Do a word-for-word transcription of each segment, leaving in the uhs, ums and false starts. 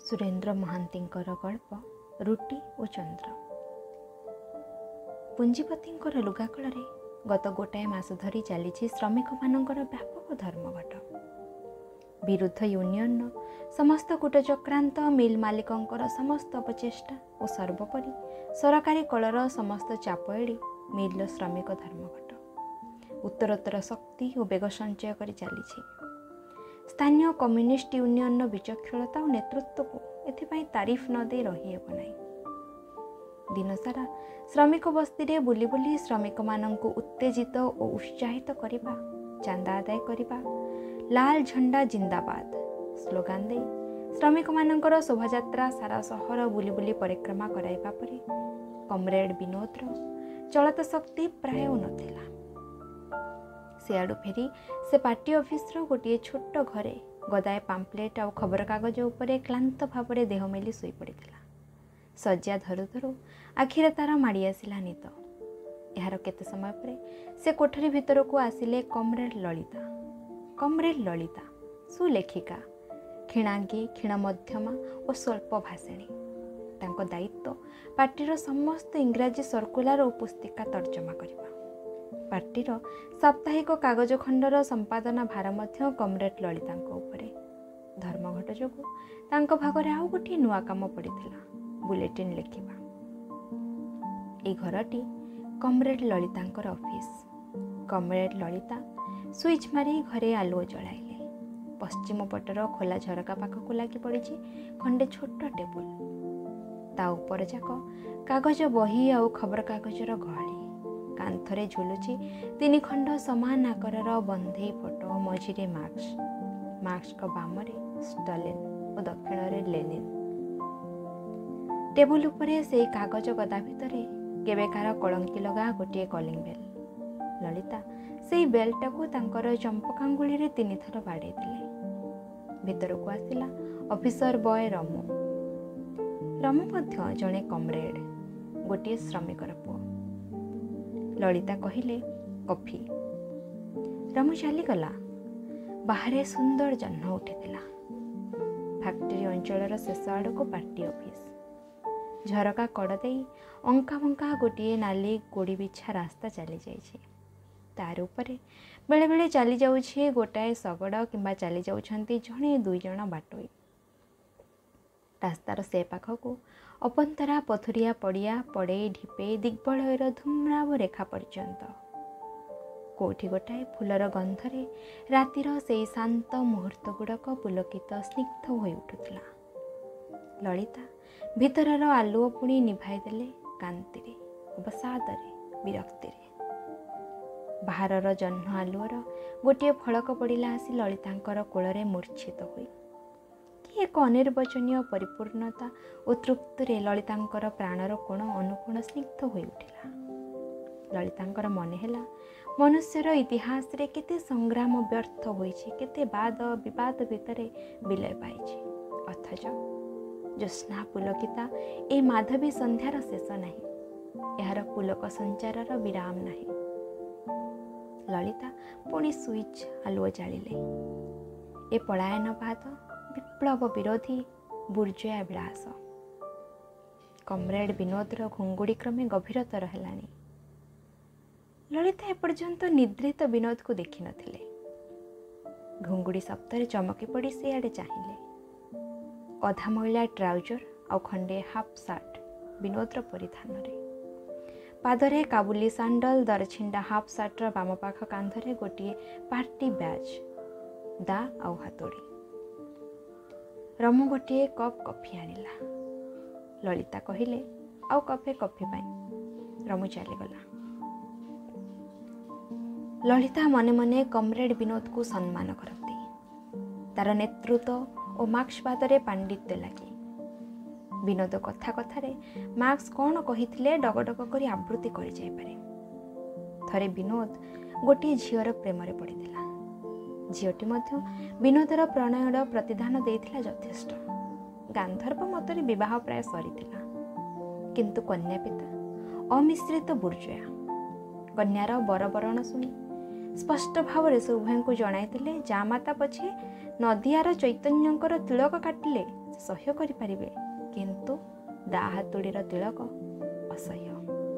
सुरेन्द्र महांतींकर गल्प रुटी और चंद्र। पुंजीपतिंकर लुगाकल गत गोटाए मास धरी चली श्रमिक मानकर व्यापक धर्मघट। विरुद्ध यूनियन समस्त कूटचक्रांत मिल मालिकंकर समस्त अपचेष्टा और सर्वोपरि सरकारी कलर समस्त चाप एड़ी मिल श्रमिक धर्मघट उत्तरोत्तर शक्ति और बेग संचय कर चली। स्थानीय कम्युनिस्ट यूनियन विचक्षणता और नेतृत्व को एथिपाई तारीफ न दे रही हेब नहीं। दिन सारा श्रमिक बस्ती रे बुली बुली श्रमिक मानंकु उत्तेजित और उत्साहित करिबा, चांदा आदाय करिबा, लाल झंडा जिंदाबाद स्लोगान दे श्रमिक मानंकर शोभायात्रा सारा सहर बुली बुली परिक्रमा कराइबा परे कमरेड विनोदर चलत शक्ति प्राय नथिला। सियाड़ू फेरी से पार्टी ऑफिसर गोटे छोट घरे गदाए पाम्पलेट और खबर कागज उपरे क्लांत भाव में देह मेली शोई पड़िथिला। सज्जा धरु धरु आखिरे तार माड़ी आसिला निद। यार केते समय परे से कोठरी भितर को आसिले कमरेड ललिता। कमरेड ललिता सुलेखिका, क्षीणांगी, क्षीण मध्यमा और स्वल्प भाषिणी। तांको दायित्व पार्टीर समस्त इंग्राजी सर्कुलार और पुस्तिका तर्जमा करिबा। पार्टीर साप्ताहिक कागज खंडर संपादना भार मध्य कमरेड ललितांको उपरे। धर्मघट जोगु तांको भागरे आउ गोटे नुआ काम पड़िथिला, बुलेटिन लेखिबा। ए घरटी कमरेड ललितांकर ऑफिस। कमरेड ललिता स्विच मारी घरे आलुओ जलाइले। पश्चिम पटर खोला झरका पाखक लगी पड़िछि खंडे छोट टेबुल। ता ऊपर जाक कागज बही आउ खबर कागजर गहली। कांथरे झुलुची तीन खंड समान आकारर बंधे फोटो, मझिरे मार्क्स। मार्क्स को बामरे स्टालिन और दक्षिण रे लेनिन। टेबुल उपरे से कागज गदा भितरे केबेकार कलंकी लगा गोटे कॉलिंग बेल। ललिता से बेलटा को तांकर चंपकांगुली रे तीन थर बाड़े दिले। भितर को आसिला ऑफिसर बॉय रमु। रमु मध्य जणे कमरेड, गोटे श्रमिकर पुओ। ललिता कहिले कॉफी। रमु चलीगला। बाहरे सुंदर जह्न उठिथिला। फैक्ट्री अंचलर शेष आड़ को पार्टी ऑफिस। झरका कड़ दे अंका बंका गोटे नाली गोड़ी बिछा रास्ता चली जाइए। तार उपरे बेले बेले चली जाउछि गोटाए शगड़ किंबा चली जाउछंती जणे दुई जण बाटोई। रास्तार से पाखकु अपंतरा पथुरिया पड़िया पड़े ढिपे दिग्बलयर धूम्राव रेखा पर्यंत। कोठी गोटाए फुलर गंधरे रातिर से शांत मुहूर्त गुड़क पुलकित स्निग्ध हो उठुला। ललिता भितरर आलुओ पुणी निभाई देले कांतिरे, अवसादरे, विरक्तिरे। बाहरर जह्न आलुअर गोटे फड़क पड़िला आसी ललितांकर कोଳରେ मूर्छित होई। एक अनिर्वचनीय परिपूर्णता और तृप्ति ललितांकर प्राणर कोण अनुकोण स्निग्ध हो उठिला। ललितांकर मने हेला मनुष्यर इतिहास रे केते संग्राम व्यर्थ होइछि, केते वाद विवाद भितरे विलय पाइछि। अथच ज्योत्स्ना पुलकिता ए माधवी संध्यार शेष नहीं, यार पुलक संचारर विराम नहीं। ललिता पुणी स्विच आलुओ जालिले। ए पलायनवाद विप्लव विरोधी बुर्जुआ विलास। कमरेड विनोदर घुंगुड़ी क्रमे गभीरतर हेलानी। ललिता एपर्यंत निद्रित विनोद को देखि नथिले। घुंगुड़ी शब्दरे चमकी पड़ी से आड़े चाहिए। अधा महिला ट्राउजर और खंडे हाफ सार्ट विनोदर परिधान रे। पादरे काबुली सांडल, दरछिंडा हाफ सार्टर बाम पाख कांधरे गोटे पार्टी बैज, दा आउ हातोड़ी। रमु गोटे कप कॉफी आनिला। ललिता कहिले आउ कपे कॉफी पाई। रमु चलीगला। ललिता मने मने कमरेड विनोद को सम्मान करती। तार नेतृत्व और मार्क्सवाद पांडित्य लगे। विनोद कथा कथारे मार्क्स कौन कहिथिले डगडग करी आवृत्ति करि जाय पारे। थरे विनोद गोटे झीवर प्रेम रे पड़िथिला। झीटी मध्य विनोदर प्रणयर प्रतिदान देइथिला यथेष्ट। गांधर्व मतरे विवाह प्राय सरीथिला, किंतु कन्या पिता अमिश्रित बुर्जुआ। कन्यार बरबरण सुनी स्पष्ट भाव से उभय को जणाइथिले जामाता पछे नदियार चैतन्यंकर तिलक काटिले ସମସ୍ତେ ସହ୍ୟ କରିପାରିବେ, କିନ୍ତୁ ଦା ହାତୁଡ଼ିର ତିଳକ ଅସହ୍ୟ।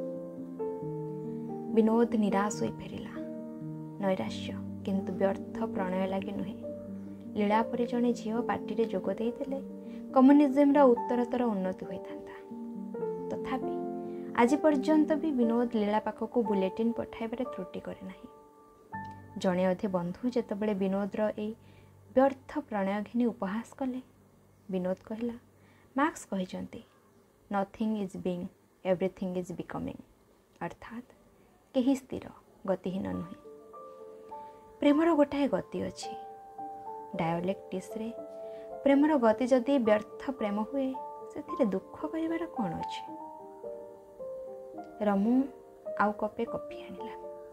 ବିନୋଦ ନିରାଶ ହୋଇ ଫେରିଲା। ନୈରାଶ୍ୟ, କିନ୍ତୁ ବ୍ୟର୍ଥ ପ୍ରଣୟ ଲାଗି ନୁହେଁ। ଲୀଳା ପରି ଜଣେ ଝିଅ ପାର୍ଟିରେ ଯୋଗ ଦେଇଥିଲେ କମ୍ୟୁନିଜିମର ଉତ୍ତରତର ଉନ୍ନତି ହୋଇଥାନ୍ତା। ତଥାପି ଆଜି ପର୍ଯ୍ୟନ୍ତ ବି ବିନୋଦ ଲୀଳା ପାଖକୁ ବୁଲେଟିନ୍ ପଠାଇବାରେ ତ୍ରୁଟି କରେ ନାହିଁ। ଜଣେ ଅଧେ ବନ୍ଧୁ ଯେତେବେଳେ ବିନୋଦର ଏଇ ବ୍ୟର୍ଥ ପ୍ରଣୟ ଘେନି ଉପହାସ କଲେ, ବିନୋଦ କହିଲା, ମାର୍କ୍ସ କହିଛନ୍ତି, nothing is being, everything is becoming. ଅର୍ଥାତ୍ କେହି ସ୍ଥିର, ଗତିହୀନ ନୁହେଁ। ପ୍ରେମର ଗୋଟାଏ ଗତି ଅଛି। ଡାୟଲେକ୍ଟିକ୍ସରେ ପ୍ରେମର ଗତି ଯଦି ବ୍ୟର୍ଥ ପ୍ରେମ ହୁଏ, ସେଥିରେ ଦୁଃଖ କରିବାର କ'ଣ ଅଛି? ରମୁ ଆଉ କପେ କଫି ଆଣିଲା।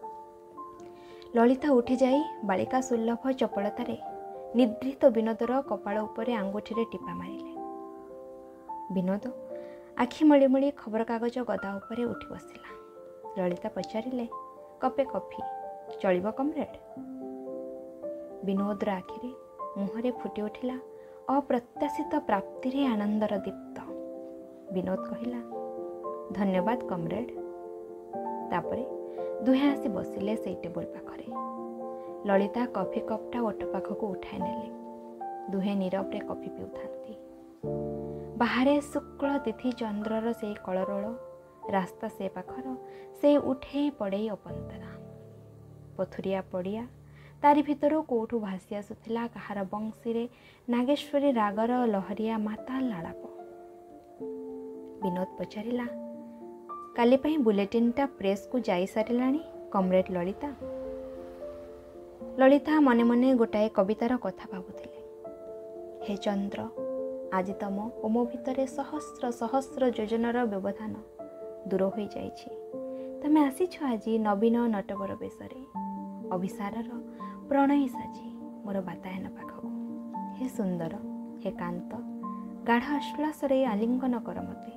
ଲଳିତା ଉଠିଯାଇ ବାଳିକା ସୁଲଭ ଚପଳତାରେ ନିଦ୍ରିତ ବିନୋଦର କପାଳ ଉପରେ ଆଙ୍ଗୁଠିରେ ଟିପା ମାରିଲେ। ବିନୋଦ ଆଖି ମଳି ମଳି ଖବରକାଗଜ ଗଦା ଉପରେ ଉଠି ବସିଲା। ଲଳିତା ପଚାରିଲେ, କପେ କଫି ଚଳିବ କମ୍ରେଡ୍? ବିନୋଦର ଆଖିରେ ମୁହଁରେ ଫୁଟି ଉଠିଲା ଅପ୍ରତ୍ୟାଶିତ ପ୍ରାପ୍ତିରେ ଆନନ୍ଦର ଦୀପ୍ତ। ବିନୋଦ କହିଲା, ଧନ୍ୟବାଦ କମ୍ରେଡ୍। ତାପରେ ଦୁହେଁ ଆସି ବସିଲେ ସେଇ ଟେବୁଲ ପାଖରେ। ଲଳିତା କଫି କପ୍ଟା ଓଠ ପାଖକୁ ଉଠାଇ ନେଲେ। ଦୁହେଁ ନୀରବରେ କଫି ପିଉଥାନ୍ତି। ବାହାରେ ଶୁକ୍ଳ ତିଥି ଚନ୍ଦ୍ରର ସେଇ କଳରୋଳ, ରାସ୍ତା ସେ ପାଖର ସେଇ ଉଠେଇ ପଡ଼େଇ ଅପନ୍ତରା। ପଥୁରିଆ ପଡ଼ିଆ, ତାରି ଭିତରୁ କୋଉଠୁ ଭାସି ଆସୁଥିଲା କାହାର ବଂଶୀରେ ନାଗେଶ୍ୱରୀ ରାଗର ଲହରିଆ ମାତାଲ ଆଳାପ। ବିନୋଦ ପଚାରିଲା, କାଲି ପାଇଁ ବୁଲେଟିନ୍ଟା ପ୍ରେସ୍କୁ ଯାଇସାରିଲାଣି କମ୍ରେଡ୍ ଲଳିତା? ଲଳିତା ମନେ ମନେ ଗୋଟାଏ କବିତାର କଥା ଭାବୁଥିଲେ। ହେ ଚନ୍ଦ୍ର, ଆଜି ତମ ଓ ମୋ ଭିତରେ ସହସ୍ର ସହସ୍ର ଯୋଜନାର ବ୍ୟବଧାନ ଦୂର ହୋଇଯାଇଛି। ତମେ ଆସିଛ ଆଜି ନବୀନ ନଟବର ବେଶରେ, ଅଭିସାରର ପ୍ରଣୟୀ ସାଜି ମୋର ବାତାୟନ ପାଖକୁ। ହେ ସୁନ୍ଦର, ହେ କାନ୍ତ, ଗାଢ଼ ଆଶ୍ୱାସରେ ଆଲିଙ୍ଗନ କର ମୋତେ।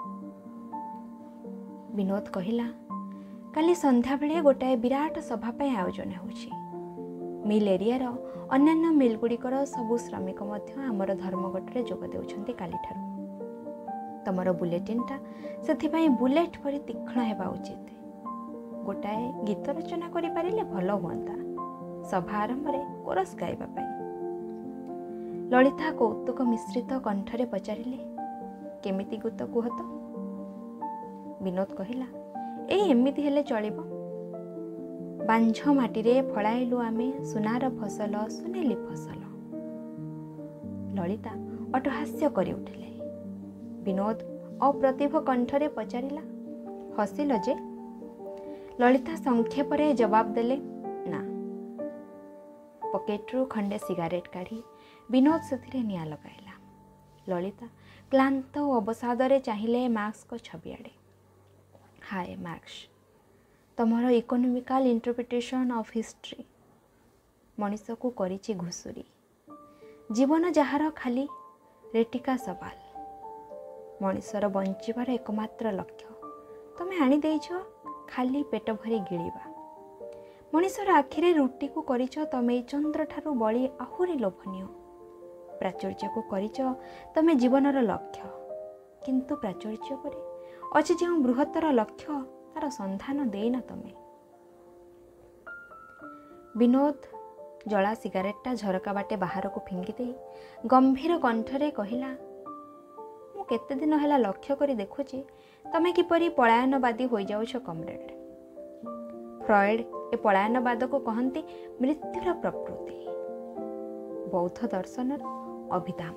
ବିନୋଦ କହିଲା, କାଲି ସନ୍ଧ୍ୟାବେଳେ ଗୋଟାଏ ବିରାଟ ସଭା ପାଇଁ ଆୟୋଜନ ହେଉଛି। ମିଲ୍ ଏରିଆର ଅନ୍ୟାନ୍ୟ ମିଲ୍ଗୁଡ଼ିକର ସବୁ ଶ୍ରମିକ ମଧ୍ୟ ଆମର ଧର୍ମଘଟରେ ଯୋଗ ଦେଉଛନ୍ତି କାଲିଠାରୁ। ତମର ବୁଲେଟିନ୍ଟା ସେଥିପାଇଁ ବୁଲେଟ୍ ପରି ତୀକ୍ଷ୍ଣ ହେବା ଉଚିତ। ଗୋଟାଏ ଗୀତ ରଚନା କରିପାରିଲେ ଭଲ ହୁଅନ୍ତା, ସଭା ଆରମ୍ଭରେ କୋରସ୍ ଗାଇବା ପାଇଁ। ଲଳିତା କୌତୁକ ମିଶ୍ରିତ କଣ୍ଠରେ ପଚାରିଲେ, କେମିତି ଗୀତ କୁହ ତ? ବିନୋଦ କହିଲା, ଏଇ ଏମିତି ହେଲେ ଚଳିବ। ବାଞ୍ଝ ମାଟିରେ ଫଳାଇଲୁ ଆମେ ସୁନାର ଫସଲ, ସୁନେଲି ଫସଲ। ଲଳିତା ଅଟହାସ୍ୟ କରି ଉଠିଲେ। ବିନୋଦ ଅପ୍ରତିଭ କଣ୍ଠରେ ପଚାରିଲା, ହସିଲ ଯେ? ଲଳିତା ସଂକ୍ଷେପରେ ଜବାବ ଦେଲେ, ନା। ପକେଟରୁ ଖଣ୍ଡେ ସିଗାରେଟ୍ କାଢ଼ି ବିନୋଦ ସେଥିରେ ନିଆଁ ଲଗାଇଲା। ଲଳିତା କ୍ଲାନ୍ତ ଓ ଅବସାଦରେ ଚାହିଁଲେ ମାର୍କ୍ସଙ୍କ ଛବିଆଡ଼େ। ହାଏ ମାର୍କ୍ସ, ତମର ଇକୋନୋମିକାଲ ଇଣ୍ଟରପ୍ରିଟେସନ୍ ଅଫ୍ ହିଷ୍ଟ୍ରି ମଣିଷକୁ କରିଛି ଘୁଷୁରି। ଜୀବନ ଯାହାର ଖାଲି ରେଟିକା ସବାଲ, ମଣିଷର ବଞ୍ଚିବାର ଏକମାତ୍ର ଲକ୍ଷ୍ୟ ତମେ ଆଣିଦେଇଛ ଖାଲି ପେଟ ଭରି ଗିଳିବା। ମଣିଷର ଆଖିରେ ରୁଟିକୁ କରିଛ ତମେ ଏଇ ଚନ୍ଦ୍ରଠାରୁ ବଳି ଆହୁରି ଲୋଭନୀୟ। ପ୍ରାଚୁର୍ଯ୍ୟକୁ କରିଛ ତମେ ଜୀବନର ଲକ୍ଷ୍ୟ, କିନ୍ତୁ ପ୍ରାଚୁର୍ଯ୍ୟ ପରେ ଅଛି ଯେଉଁ ବୃହତ୍ତର ଲକ୍ଷ୍ୟ, ତାର ସନ୍ଧାନ ଦେଇନା ତମେ। ବିନୋଦ ଜଳା ସିଗାରେଟଟା ଝରକା ବାଟେ ବାହାରକୁ ଫିଙ୍ଗି ଦେଇ ଗମ୍ଭୀର କଣ୍ଠରେ କହିଲା, ମୁଁ କେତେ ଦିନ ହେଲା ଲକ୍ଷ୍ୟ କରି ଦେଖୁଛି ତମେ କିପରି ପଳାୟନବାଦୀ ହୋଇଯାଉଛ କମ୍ରେଡ୍। ଫ୍ରଏଡ୍ ଏ ପଳାୟନବାଦକୁ କହନ୍ତି ମୃତ୍ୟୁର ପ୍ରକୃତି, ବୌଦ୍ଧ ଦର୍ଶନର ଅଭିଧାମ।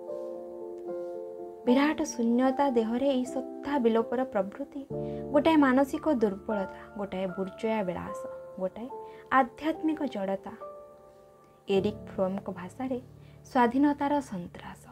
ବିରାଟ ଶୂନ୍ୟତା ଦେହରେ ଏହି ସତ୍ତା ବିଲୋପର ପ୍ରବୃତ୍ତି ଗୋଟାଏ ମାନସିକ ଦୁର୍ବଳତା, ଗୋଟାଏ ବୁର୍ଜୋୟା ବିଳାସ, ଗୋଟାଏ ଆଧ୍ୟାତ୍ମିକ ଜଡ଼ତା। ଏରିକ୍ ଫ୍ରୋମଙ୍କ ଭାଷାରେ ସ୍ୱାଧୀନତାର ସନ୍ତ୍ରାସ।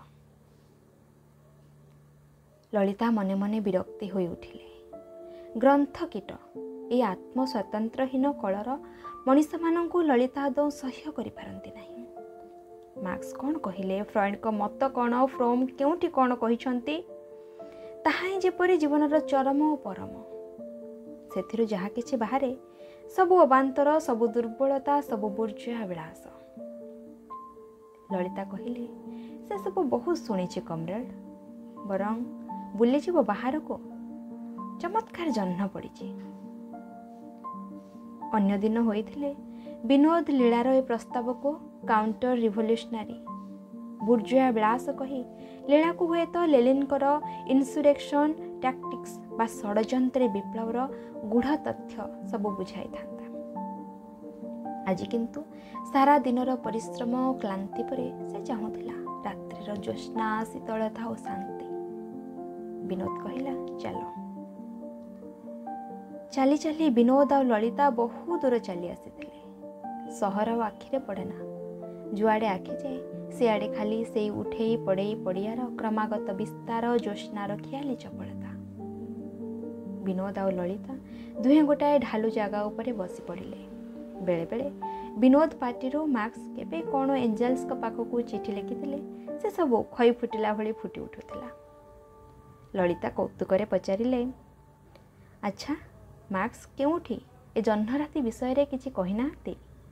ଲଳିତା ମନେ ମନେ ବିରକ୍ତି ହୋଇ ଉଠିଲେ। ଗ୍ରନ୍ଥ କୀଟ, ଏହି ଆତ୍ମସ୍ୱାତନ୍ତ୍ରହୀନ କଳର ମଣିଷମାନଙ୍କୁ ଲଳିତା ଆଦୌ ସହ୍ୟ କରିପାରନ୍ତି ନାହିଁ। ମାର୍କ୍ସ କ'ଣ କହିଲେ, ଫ୍ରଏଡ୍ଙ୍କ ମତ କ'ଣ, ଫ୍ରୋମ୍ କେଉଁଠି କ'ଣ କହିଛନ୍ତି, ତାହା ହିଁ ଯେପରି ଜୀବନର ଚରମ ଓ ପରମ। ସେଥିରୁ ଯାହା କିଛି ବାହାରେ ସବୁ ଅବାନ୍ତର, ସବୁ ଦୁର୍ବଳତା, ସବୁ ବୁର୍ଜୋୟା ବିଳାସ। ଲଳିତା କହିଲେ, से सब बहुत शुणी कमरेड, बरं बुलीजीव बाहर को चमत्कार जह्न पड़ी। अन्य दिन होइथिले विनोद लीलार ए प्रस्ताव को काउंटर रिवोल्यूशनरी बुर्जुआ विलास कही लीला को हुए तो लेलिनकर इन्सुरेक्शन टैक्टिक्स बा षड्यंत्र विप्लवर गूढ़ तथ्य सब बुझाई था। आज किंतु सारा दिनर परिश्रम और क्लांति परे से चाहूला रात्रिर ज्योत्स्ना शीतलता और शांति। विनोद कहला चलो। चली चली विनोद और ललिता बहु दूर चली आसी। सहर आखिरे पड़ेना, जुआड़े आखि जाए सियाड़े खाली से उठे पड़े पड़ियार क्रमागत विस्तार ज्योत्स्नार खियाली चपलता। विनोद और ललिता दुहे गोटाए ढालू जगह उपरे बसी पड़िले। बेले बेले विनोद पार्टी मार्क्स केबे कौन एंजेल्स का पाखक चिठी लिखिथिले से सब खई फुटिला भली फुटी उठुथिला। ललिता कौतुक पचारिले, अच्छा मार्क्स केउठी ए जह्नराति विषय रे किछि कहि नाथि?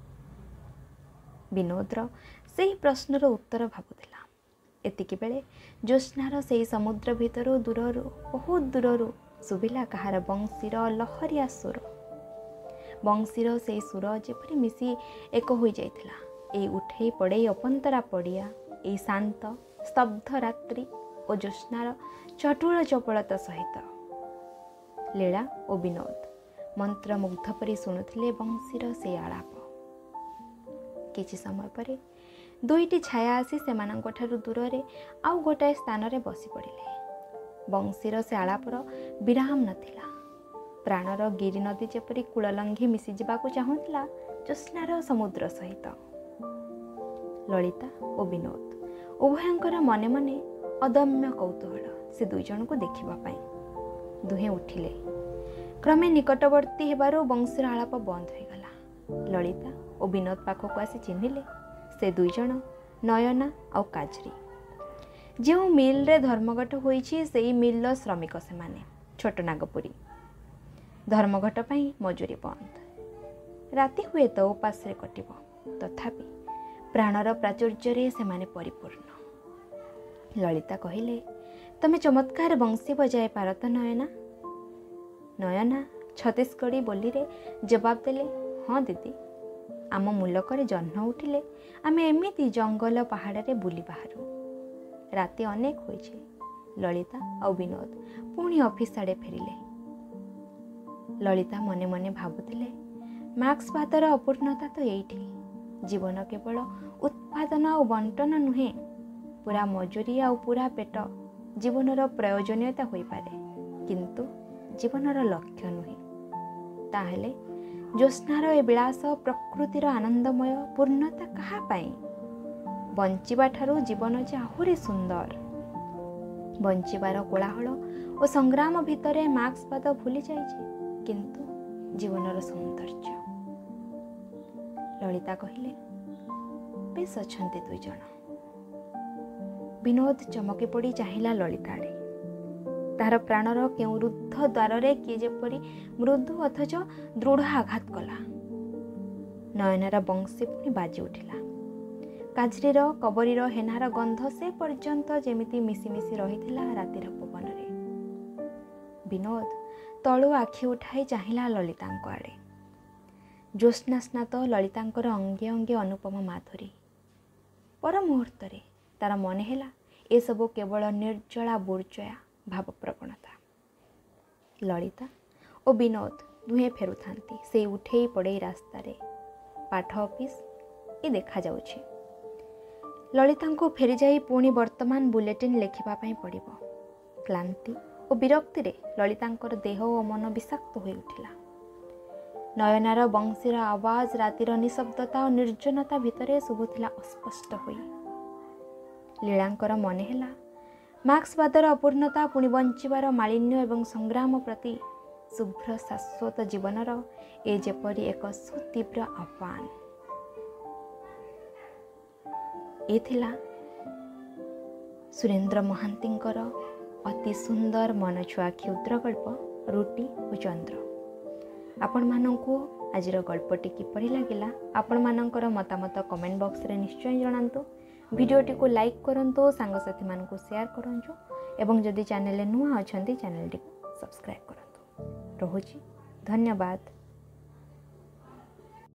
विनोदर से प्रश्नर उत्तर भावुला। एतिकी बेले ज्योत्स्नार से समुद्र भितर दूररू बहुत दूररू शुभिला कहार बंशीर लहरिया सुर। बंशीर से सुर जेपरि मिसी एक हो जाइथिला। ए उठे पड़े अपंतरा पड़िया, ए शांत स्तब्ध रात्रि और ज्योत्स्नार चटुल चपलता सहित लीला और विनोद मंत्रमुग्ध परि शुणुथिले बंशीर से आलाप। किछि समय परे दुईटी छाया आसी सेमानंक ठारु दूर रे आउ गोटाए स्थान रे बसी पड़िले। बंशीर से आलापर विराम नथिला। प्राणर गिरी नदी जेपरि कूललंघी मिसी जावाकू चाहुथिला ज्योत्स्नार समुद्र सहित। ललिता और विनोद उभयंकर मने मने अदम्य कौतूहल से दुई जन को देखिबा पाई। दुहे उठिले। क्रमे निकटवर्ती हेबारु बंशीर आलाप बंद हो गला। ललिता और विनोद पाखक आसी चिन्हिले से दुई जन नयना और काजरी। जो मिल रे धर्मघट होईछि सेई मिल श्रमिक से माने छोट नागपुरी। धर्मघट पाई मजूरी बंद। राति हुए तो उपास रे कटिब, तथापि प्राणर प्राचुर्य से माने परिपूर्ण। ललिता कहिले, तमे चमत्कार बंशी बजाय पारत नयना? नयना छत्तीसगढ़ी बोली रे जवाब देले, हाँ दीदी, आम मुलकर जह्न उठिले आमे एमिति जंगल पहाड़ रे बुली बाहरु। राति अनेक होइछे। ललिता और विनोद पुणी ऑफिस आड़े फेरिले। ललिता मने मने भाबुथिले, मार्क्सवादर अपूर्णता तो एइठी। जीवन केवल उत्पादन और बंटन नुहे, पूरा मजूरी और पूरा पेट जीवनर प्रयोजनीयता होई पारे, किंतु जीवनर लक्ष्य नुहे। ताहेले ज्योत्स्नार ए विलास प्रकृतिर आनंदमय पूर्णता कहा पाई? बंचिबा ठारू जीवन जे आहुरी सुंदर। बंचिबार कोलाहल और संग्राम भितरे मार्क्सवाद भूली जाइछे, किंतु जीवनर सौंदर्य। ललिता कहिले, बेस अछंती दुई जन। विनोद चमकी पड़ी चाहिला ललिता आड़े। तार प्राणर केउ रुद्ध द्वार रे किए जेपरि मृदु अथच दृढ़ आघात कला। नयनार बंशी पुणी बाजी उठिला। काजरीर कबरीर हेनार गंध से पर्यंत जेमिति मिसी मिसी रहिथिला रातिर पवन रे। विनोद तळु आखि उठाई चाहिला ललितांक आड़े। ज्योत्स्ना स्नात ललितांकर अंगे अंगे अनुपम माधुरी। पर मुहूर्तरे तार मने हेला ए सब केवल निर्जला बुर्जया भावप्रवणता। ललिता और विनोद दुहे फेरुथांती से उठे पड़े रास्ता रे। पाठ ऑफिस ये देखा जाउछि। ललिता को फेरी जाई पुणी वर्तमान बुलेटिन लेखिबा पई पड़िबो। क्लांति और विरक्ति रे ललितांकर देह और मन विषाक्त होई उठिला। नयनार बंशीर आवाज रातिर निशब्दता और निर्जनता भितरे शुभुथिला अस्पष्ट होई। लीलांकर मने हेला मार्क्सवादर अपूर्णता पुणी बंचिबार मालिन्य एवं संग्राम प्रति शुभ्र शाश्वत जीवनर ए जेपरि एक सुतीव्र आह्वान। ए थिला सुरेंद्र महांतींकर अति सुंदर मनछुआ क्षुद्र गल्प रुटी और चंद्र। आपण मानंकु आजिर गल्पटी किपरि लागिला आपण मानंकर मतामत कमेंट बॉक्स रे निश्चय जणांतु। भिडियोटी को लाइक करंतु सांगसाथी मानकु शेयर करंजु एवं जदि चैनल नुआ अछंती चैनल टी सब्सक्राइब करंतु। रहुची धन्यवाद।